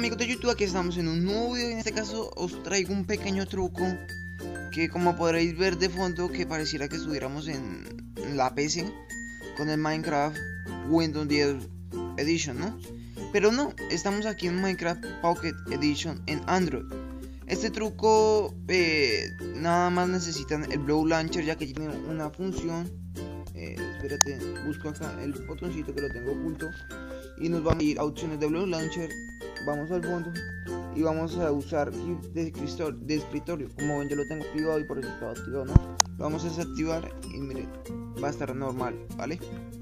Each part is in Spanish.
amigos de YouTube, aquí estamos en un nuevo video y en este caso os traigo un pequeño truco que, como podréis ver de fondo, que pareciera que estuviéramos en la PC con el Minecraft Windows 10 Edition, ¿no? Pero no, estamos aquí en Minecraft Pocket Edition en Android. Este truco nada más necesitan el Blow Launcher, ya que tiene una función. Espérate, busco acá el botoncito que lo tengo oculto y nos vamos a ir a opciones de Blow Launcher, vamos al fondo y vamos a usar GIF de escritorio. Como ven, yo lo tengo activado y por eso está activado, ¿no? Lo vamos a desactivar y miren, va a estar normal, ¿vale?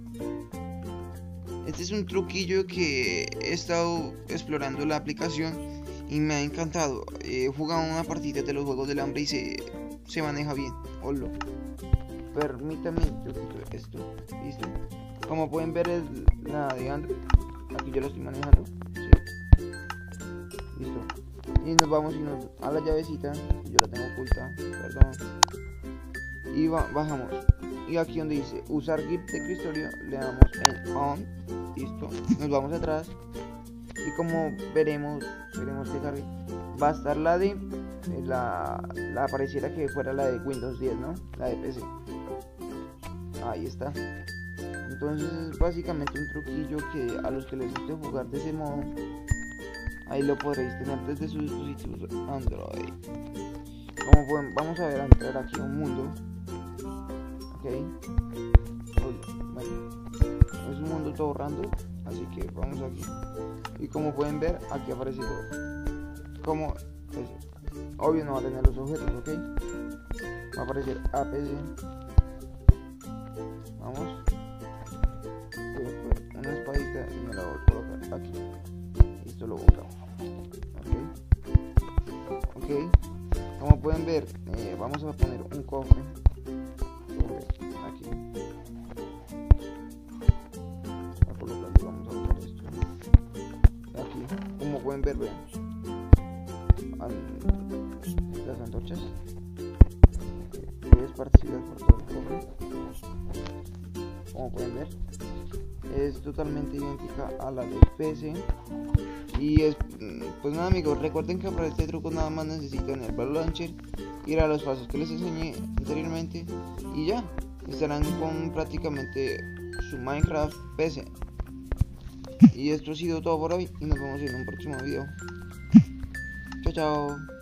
Este es un truquillo que he estado explorando la aplicación y me ha encantado. He jugado una partida de los Juegos del Hambre y se maneja bien. Hola. Permítame, yo quito esto, listo. Como pueden ver es la de Android, aquí yo lo estoy manejando, ¿sí? Listo. Y nos vamos a la llavecita, yo la tengo oculta, perdón. Y bajamos. Y aquí donde dice usar GIF de escritorio, le damos en on, listo. Nos vamos atrás. Y como veremos que cargue, va a estar la de la pareciera que fuera la de Windows 10, ¿no? La de PC. Ahí está. Entonces es básicamente un truquillo que a los que les guste jugar de ese modo, ahí lo podréis tener desde sus dispositivos Android. Como pueden, vamos a ver, a entrar aquí a un mundo. Ok. Bueno, es un mundo todo random, así que vamos aquí. Y como pueden ver, aquí aparece todo. Como pues, obvio no va a tener los objetos, ok. Va a aparecer APC. Vamos. Voy a poner una espadita y me la voy a colocar aquí. Listo, lo buscamos. Ok. Como pueden ver, vamos a poner un cofre aquí. Voy a colocarlo y vamos a buscar esto. Aquí, como pueden ver, vean las antorchas. Voy a esparcirlas por todo el cofre. Como pueden ver, es totalmente idéntica a la de PC. Y es, pues nada amigos, recuerden que para este truco nada más necesitan el Blow Launcher, ir a los pasos que les enseñé anteriormente y ya, estarán con prácticamente su Minecraft PC. Y esto ha sido todo por hoy y nos vemos en un próximo video. Chao, chao.